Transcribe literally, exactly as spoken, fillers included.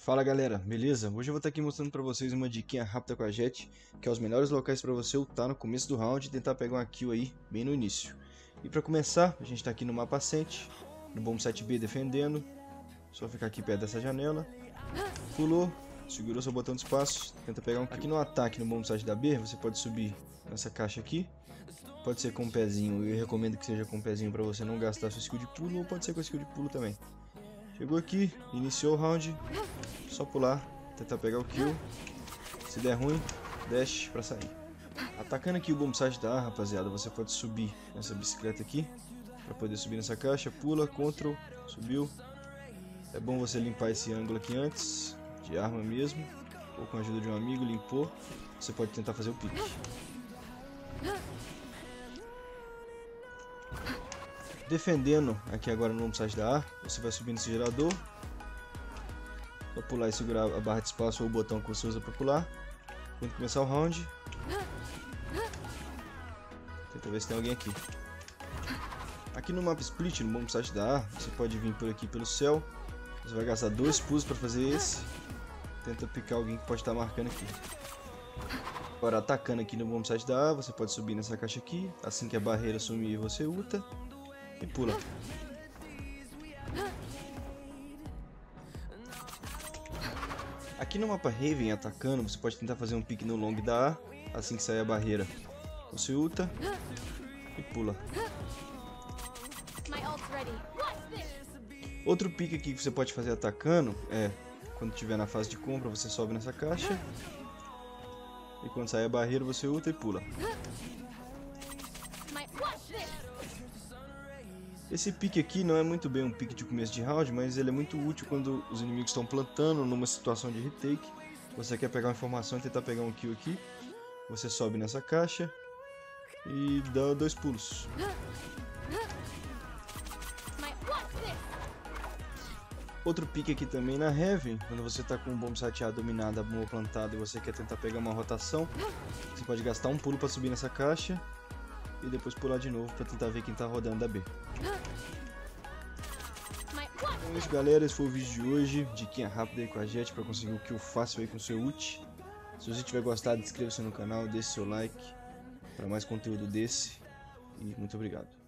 Fala galera, beleza? Hoje eu vou estar aqui mostrando pra vocês uma diquinha rápida com a Jett, que é os melhores locais pra você ultar no começo do round e tentar pegar uma kill aí bem no início. E pra começar, a gente tá aqui no mapa Ascent, no bombsite B defendendo, só ficar aqui perto dessa janela, pulou, segurou seu botão de espaço, tenta pegar um kill. Aqui no ataque no bombsite da B, você pode subir nessa caixa aqui, pode ser com um pezinho, eu recomendo que seja com um pezinho pra você não gastar sua skill de pulo, ou pode ser com a skill de pulo também. Chegou aqui, iniciou o round, só pular, tentar pegar o kill, se der ruim, dash pra sair. Atacando aqui o bombsite da A, rapaziada, você pode subir nessa bicicleta aqui, pra poder subir nessa caixa, pula, control, subiu. É bom você limpar esse ângulo aqui antes, de arma mesmo, ou com a ajuda de um amigo, limpou, você pode tentar fazer o pique. Defendendo aqui agora no bombsite da A, você vai subir nesse gerador, só pular e segurar a barra de espaço ou o botão que você usa para pular. Quando começar o round, tenta ver se tem alguém aqui. Aqui no mapa split, no bombsite da A, você pode vir por aqui pelo céu, você vai gastar dois pulos para fazer esse, tenta picar alguém que pode estar marcando aqui. Agora atacando aqui no bombsite da A, você pode subir nessa caixa aqui, assim que a barreira sumir você ulta e pula. Aqui no mapa Raven atacando, você pode tentar fazer um pique no long da A, assim que sair a barreira. Você ulta e pula. Outro pique aqui que você pode fazer atacando é, quando estiver na fase de compra, você sobe nessa caixa. E quando sair a barreira, você ulta e pula. Esse pique aqui não é muito bem um pique de começo de round, mas ele é muito útil quando os inimigos estão plantando numa situação de retake. Você quer pegar uma informação e tentar pegar um kill aqui. Você sobe nessa caixa e dá dois pulos. Outro pique aqui também na Heaven, quando você está com um bombsite A dominado, a bomba plantada e você quer tentar pegar uma rotação, você pode gastar um pulo para subir nessa caixa e depois pular de novo para tentar ver quem está rodando da B. Então é isso galera, esse foi o vídeo de hoje, diquinha rápida aí com a Jett para conseguir o kill fácil aí com o seu ult. Se você tiver gostado, inscreva-se no canal, deixe seu like para mais conteúdo desse e muito obrigado.